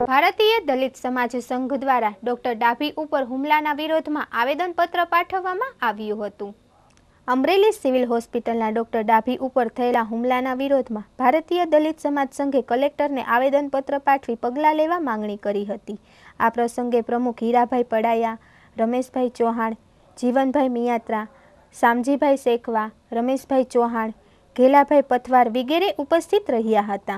ભારતીય દલિત સમાજ સંઘ દ્વારા ડોક્ટર ડાભી ઉપર હુમલાના વિરોધમાં આવેદનપત્ર પાઠવવામાં આવ્યું હતું। અમરેલી સિવિલ હોસ્પિટલના ડોક્ટર ડાભી ઉપર થયેલા હુમલાના વિરોધમાં ભારતીય દલિત સમાજ સંઘે કલેક્ટરને આવેદનપત્ર પાઠવી પગલાં લેવા માંગણી કરી હતી। આ પ્રસંગે પ્રમુખ હીરાભાઈ પડાયા, રમેશભાઈ ચૌહાણ, જીવનભાઈ મિયાત્રા, શામજીભાઈ શેખવા, રમેશભાઈ ચૌહાણ, ઘેલાભાઈ પથવાર વગેરે ઉપસ્થિત રહ્યા હતા।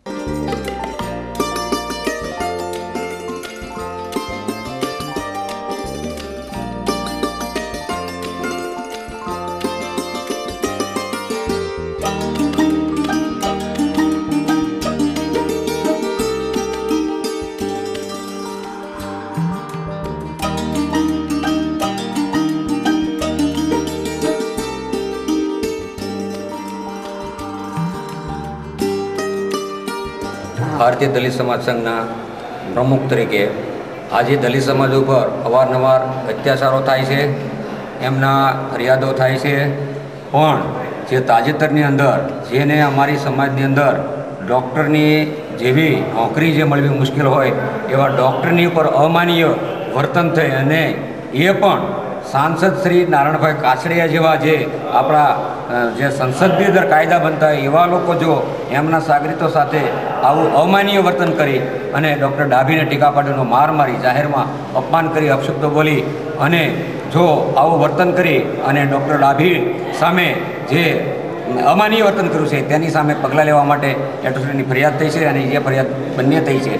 भारतीय दलित समाज संघना प्रमुख तरीके आज दलित समाज पर अवारनवार अत्याचारों थाय छे, एमना फरियादों थाय छे, पण जे ताजेतरनी अंदर जेने अमारी समाजनी अंदर डॉक्टरनी जेवी नौकरी जे मळवी मुश्किल होय एवा डॉक्टरनी पर अमान्य वर्तन थई अने ए पण सांसद श्री नारायणभाई काछड़िया जेवा जे आपणा जे संसदनी अंदर कायदा बनता है एवा लोको जो एमना सागरीतो साथे आवुं अमान्य वर्तन करी अने डॉक्टर डाभीने टीकापाटीनो मार मारी जाहेरमां अपमान करी अपशब्द बोली अने जो आवुं वर्तन करी अने डॉक्टर डाभी सामे जे अमान्य वर्तन कर्युं छे तेनी सामे पगलां लेवा माटे एटोसरीनी फरियाद थई छे अने जे फरियाद बंने थई छे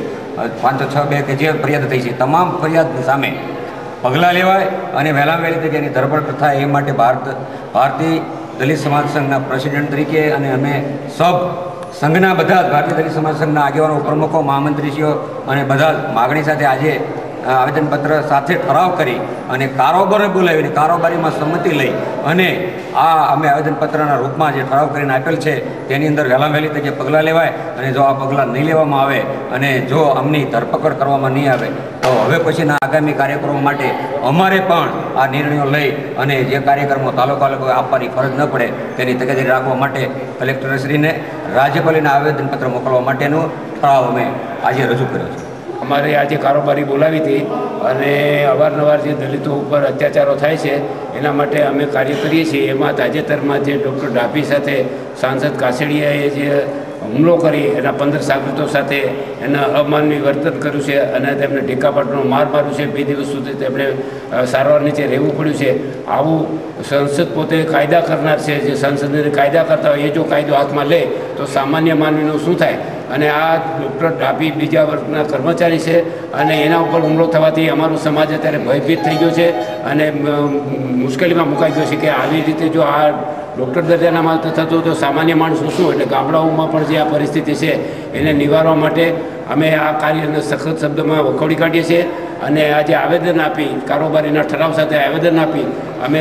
562 के जे फरियाद थई छे तमाम फरियाद सामे पगलां लेवाय अने वहेला वहेली तके एनी धरपकड़ थाय ए माटे भारतीय दलित समाज संघना प्रेसिडेंट तरीके अने अमे सब संघना बधा भारतीय दलित समाज संघना आगेवानो प्रमुखो महामंत्रीश्रीओ अने बधा मागणी साथे आजे आवेदनपत्र साथे ठराव करी अने कारोबारी बोलावीने कारोबारीमां संमति लई अने आ अमे आवेदनपत्रना रूपमां जे ठराव करीने आपेल छे तेनी अंदर वहेला वहेली तके पगलां लेवाय अने जो आ पगलां नहीं लेवामां आवे अने जो अमनी धरपकड़ करवामां नहीं आवे तो हवे पछीना आगामी कार्यक्रमों माटे अमारे पण आ निर्णयो लई अने जे कार्यक्रमों तालुका लोकोए आपवानी फरज न पड़े तेनी तकेदारी राखवा माटे कलेक्टरश्रीने राज्यपालने आवेदनपत्र मोकलवा माटेनो ठराव अमे आजे रजू कर्यो छे। अमारे आज कारोबारी बोलावी थी अने अवारनवार जे दलितों पर अत्याचारों थाय छे एना माटे अमे कार्य करीए छीए। एमां ताजेतरमां जे डॉक्टर डाभी साथे सांसद काछड़ियाए जे हुमलो करी एना 15 सागरीतो साथे एना अमानवीय वर्तन कर्युं छे अने तेमने टीकापाटनो मार मार्यो छे। 2 दिवस सुधी तेमणे सारवार नीचे रहेवुं पड्युं छे। आवुं संसद पोते कायदा करनार छे, जे संसदने कायदा करता होय ए जो कायदो हाथमां ले तो सामान्य मानवीनो शुं थाय। अने आ डॉक्टर डाभी बीजा वर्गना कर्मचारी है अने एना उपर हुमलो थवाथी अमारो समाज अत्यारे भयभीत थई गयो छे अने मुश्केलीमां मुकाई गयो छे के आवी रीते जो आ डॉक्टर दर्जानामां थतो तो सामान्य माणसो शुं एटले गामडाओमां पण जे आ परिस्थिति छे एने निवारवा माटे अमे आ कार्यने सखत शब्दमां वखोड़ी काढीए छीए अने आज आवेदन आपी कारोबारीना ठराव साथे आवेदन आपी अमे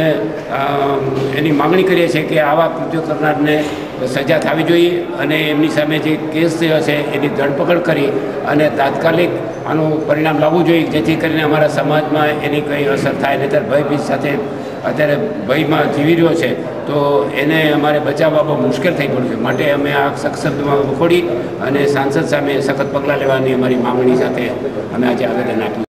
एनी मागणी करीए छीए के आवा कृत्यो करनारने सजा थवी जोईए अने एमनी सामे जे केस थयो छे एनी धरपकड़ करी अने तात्कालिक आनुं परिणाम लाववुं जोईए जेथी करीने अमारा समाजमां एनी कई असर थाय। नहीतर भयभीत साथे अत्यारे भयमां जीवी रह्यो छे तो एने अमारे बचाववा बहू मुश्केल थई पड्युं छे। माटे अमे आ सख्त शब्दमां वखोड़ी अने सांसद सामे सखत पगलां लेवानी अमारी मागणी साथे अमे आज आवेदन आप्युं।